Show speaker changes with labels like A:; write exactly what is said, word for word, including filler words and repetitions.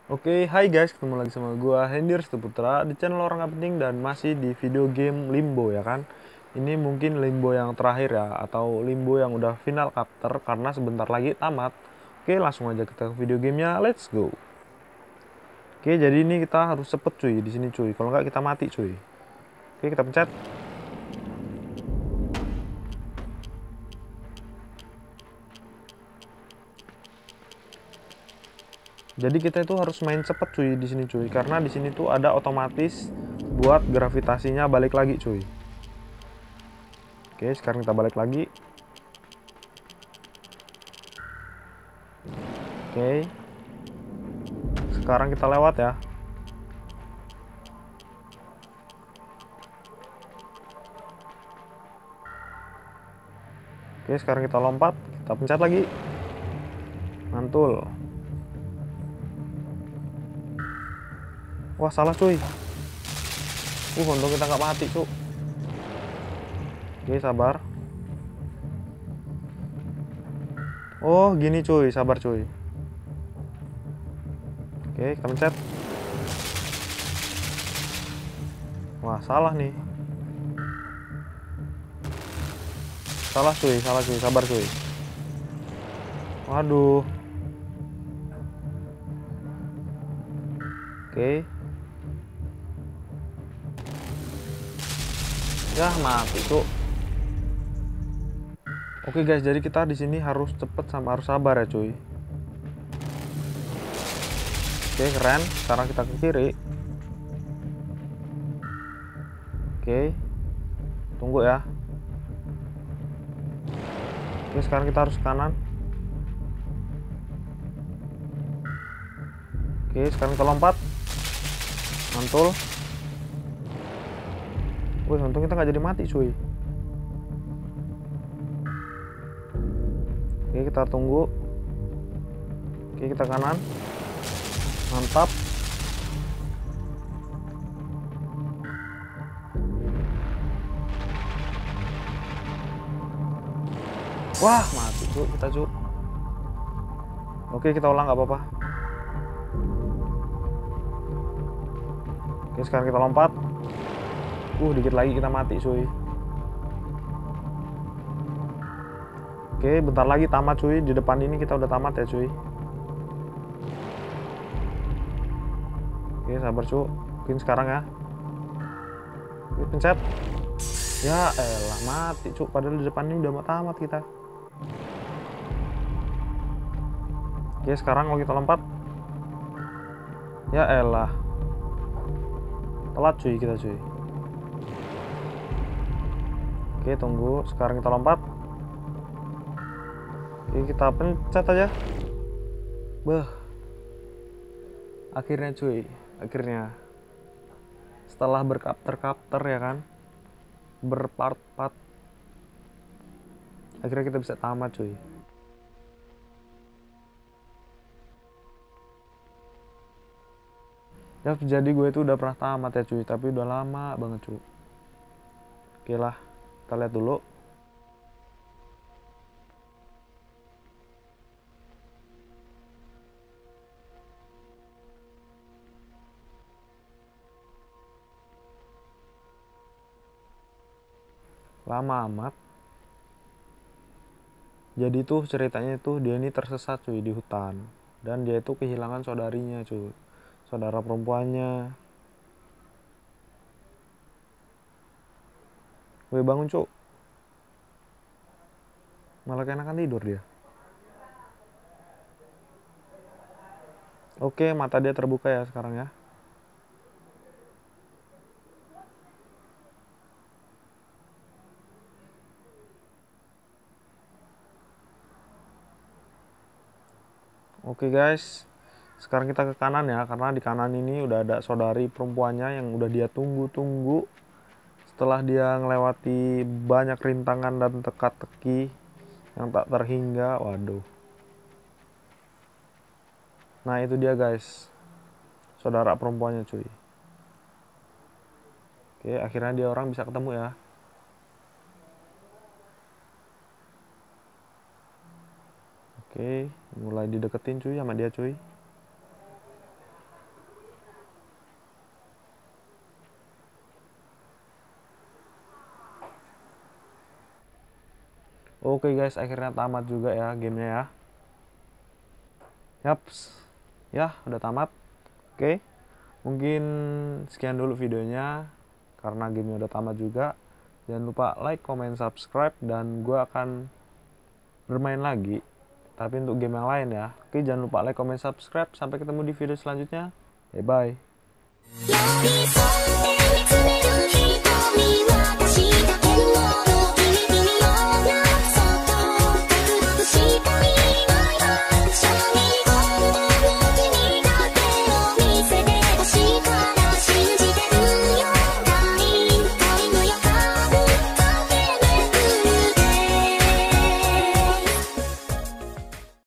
A: Oke, hai guys, ketemu lagi sama gua Hendy Putra di channel Orang Gak Penting dan masih di video game Limbo ya kan. Ini mungkin Limbo yang terakhir ya, atau Limbo yang udah final chapter karena sebentar lagi tamat. Oke, langsung aja kita ke video gamenya, let's go. Oke, jadi ini kita harus cepet cuy di sini cuy, kalau nggak kita mati cuy. Oke, kita pencet. Jadi kita itu harus main cepet cuy di sini cuy, karena di sini tuh ada otomatis buat gravitasinya balik lagi cuy. Oke, sekarang kita balik lagi. Oke, sekarang kita lewat ya. Oke, sekarang kita lompat, kita pencet lagi. Mantul. Wah, salah cuy. Uh, untung kita nggak mati, cuk. Oke, sabar. Oh, gini cuy, sabar cuy. Oke, kita pencet. Wah, salah nih. Salah cuy, salah cuy, sabar cuy. Waduh. Oke. Ya, mati, cuk. Oke guys, jadi kita di sini harus cepet sama harus sabar ya cuy. Oke, keren. Sekarang kita ke kiri. Oke. Tunggu ya. Oke, sekarang kita harus ke kanan. Oke, sekarang kita lompat. Mantul. Wih, untung kita nggak jadi mati cuy. Oke, kita tunggu. Oke, kita kanan. Mantap. Wah, mati cuk kita cuk. Oke, kita ulang nggak apa-apa. Oke, sekarang kita lompat. Uh, dikit lagi kita mati cuy. Oke, bentar lagi tamat cuy. Di depan ini kita udah tamat ya cuy. Oke, sabar cuy. Mungkin sekarang ya. Oke, pencet. Ya elah, mati cuy. Padahal di depan ini udah mau tamat kita. Oke, sekarang kalau kita lompat. Ya elah. Telat cuy kita cuy. Oke, tunggu. Sekarang kita lompat. Oke, kita pencet aja. Beh. Akhirnya cuy. Akhirnya. Setelah berkapter-kapter ya kan. Berpart-part. Akhirnya kita bisa tamat cuy. Ya, jadi gue itu udah pernah tamat ya cuy. Tapi udah lama banget cuy. Oke lah. Kita lihat dulu. Lama amat. Jadi tuh ceritanya tuh dia ini tersesat cuy di hutan. Dan dia itu kehilangan saudarinya cuy. Saudara perempuannya. Gue bangun cuy. Malah keenakan tidur dia. Oke, mata dia terbuka ya sekarang ya. Oke guys. Sekarang kita ke kanan ya, karena di kanan ini udah ada saudari perempuannya yang udah dia tunggu-tunggu. Setelah dia ngelewati banyak rintangan dan teka-teki yang tak terhingga, waduh. Nah itu dia guys, saudara perempuannya cuy. Oke, akhirnya dia orang bisa ketemu ya. Oke, mulai dideketin cuy sama dia cuy. Oke guys, akhirnya tamat juga ya gamenya ya. Yaps, ya udah tamat. Oke, mungkin sekian dulu videonya karena gamenya udah tamat juga. Jangan lupa like, comment, subscribe, dan gue akan bermain lagi tapi untuk game yang lain ya. Oke, jangan lupa like, comment, subscribe. Sampai ketemu di video selanjutnya. Bye bye.